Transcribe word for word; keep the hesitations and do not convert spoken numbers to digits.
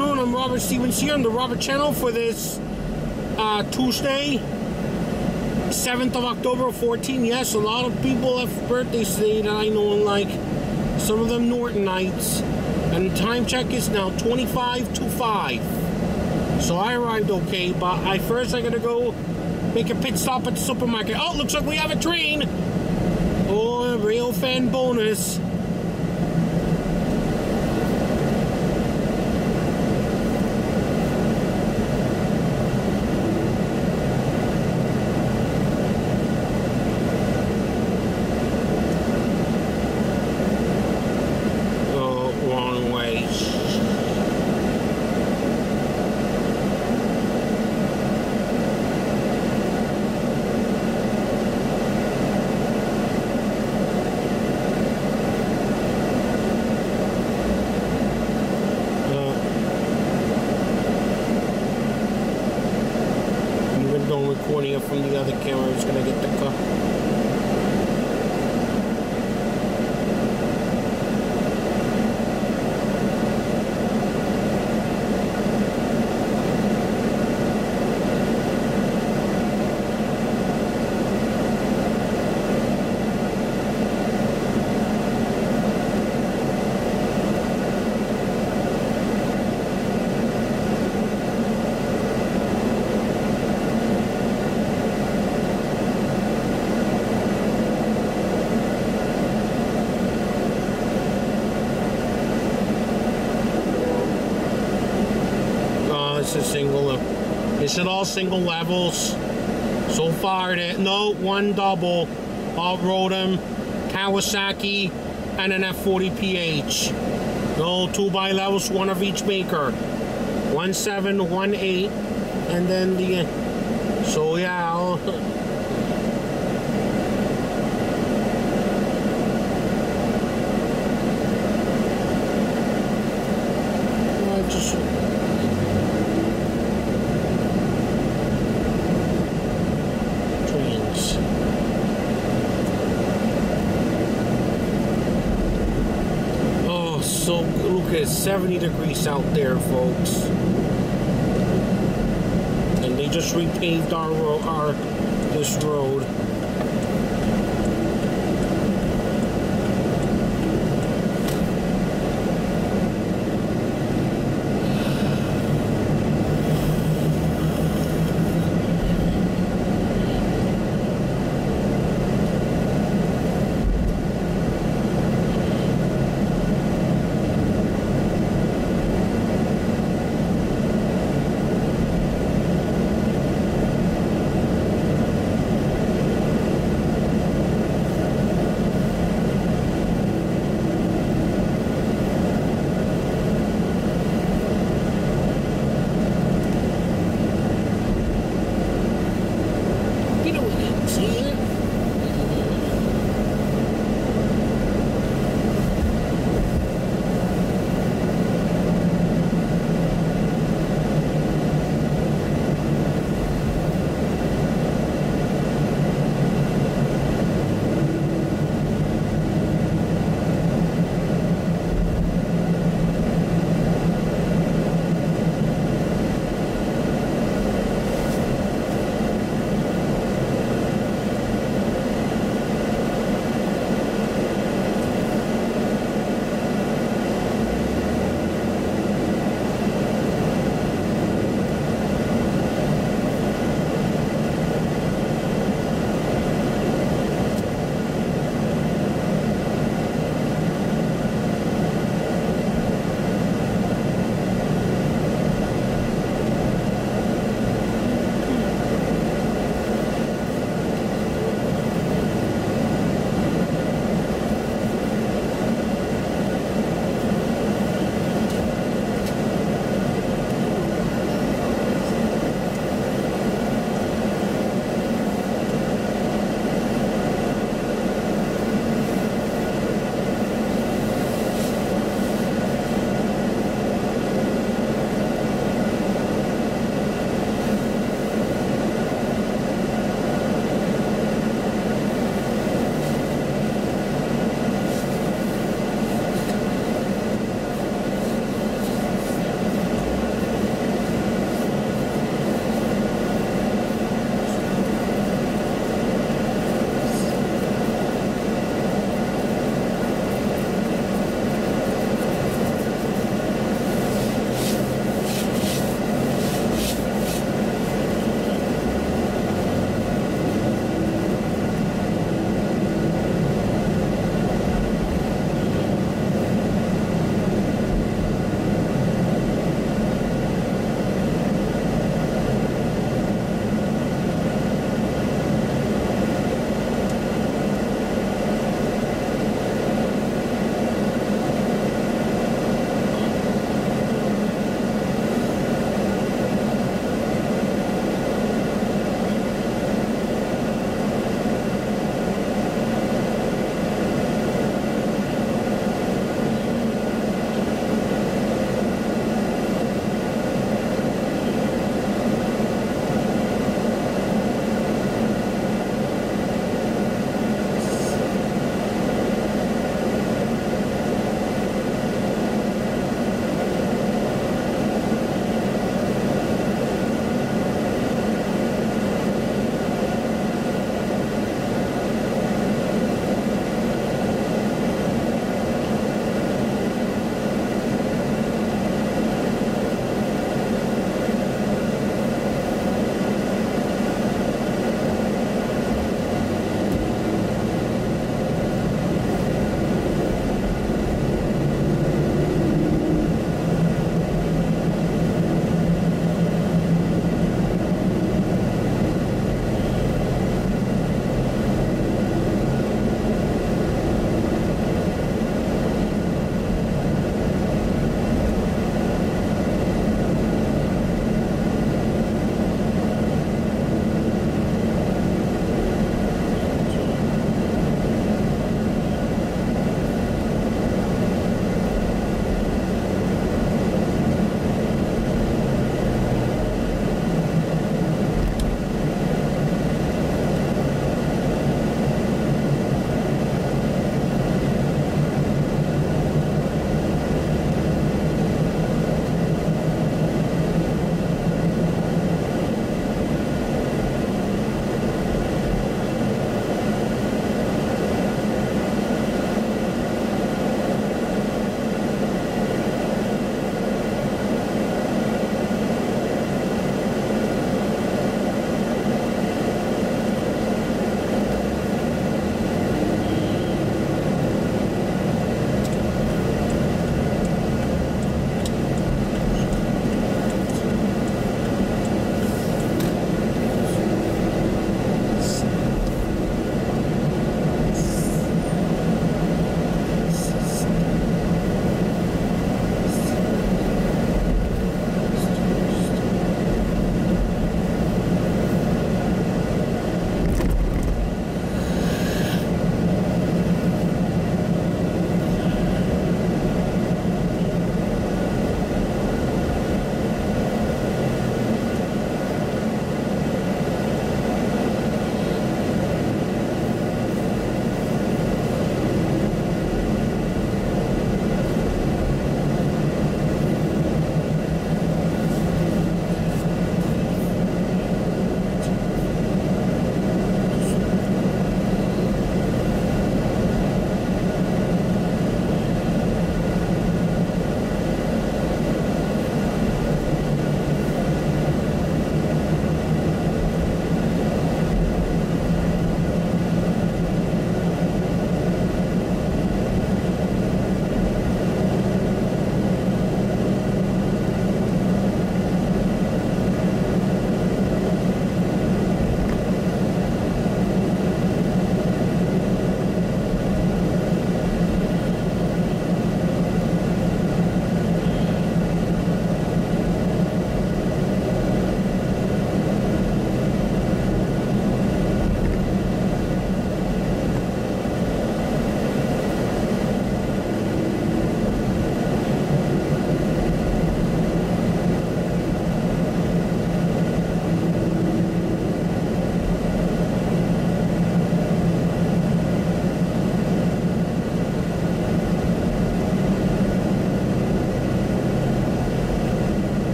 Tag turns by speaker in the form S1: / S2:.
S1: afternoon. I'm Robert Stevens here on the Robert channel for this uh, Tuesday, seventh of October, fourteen. Yes, a lot of people have birthdays today that I know and like. Some of them Nortonites. And the time check is now twenty-five to five. So I arrived okay, but I first I gotta go make a pit stop at the supermarket. Oh, looks like we have a train. Oh, a real fan bonus. Recording it from the other camera. It's gonna get the car. It's a single. Is it all single levels? So far, that no one double. All Rotom, Kawasaki, and an F forty P H. No two by levels, one of each maker. One seven, one eight, and then the. So yeah. I'll, I just. So look at seventy degrees out there, folks, and they just repaved our road, our this road.